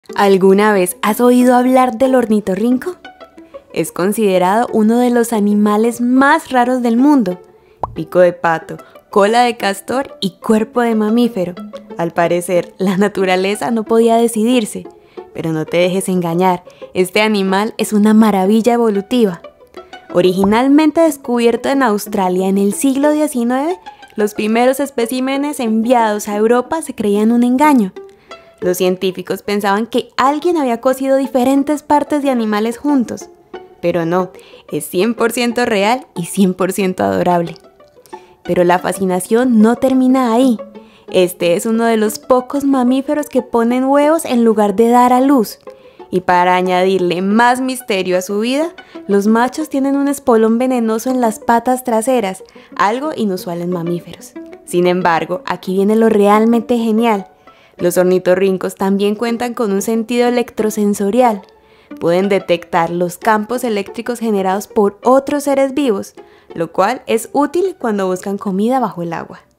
¿Alguna vez has oído hablar del ornitorrinco? Es considerado uno de los animales más raros del mundo. Pico de pato, cola de castor y cuerpo de mamífero. Al parecer, la naturaleza no podía decidirse. Pero no te dejes engañar, este animal es una maravilla evolutiva. Originalmente descubierto en Australia en el siglo XIX, los primeros especímenes enviados a Europa se creían un engaño. Los científicos pensaban que alguien había cosido diferentes partes de animales juntos. Pero no, es 100% real y 100% adorable. Pero la fascinación no termina ahí. Este es uno de los pocos mamíferos que ponen huevos en lugar de dar a luz. Y para añadirle más misterio a su vida, los machos tienen un espolón venenoso en las patas traseras, algo inusual en mamíferos. Sin embargo, aquí viene lo realmente genial. Los ornitorrincos también cuentan con un sentido electrosensorial. Pueden detectar los campos eléctricos generados por otros seres vivos, lo cual es útil cuando buscan comida bajo el agua.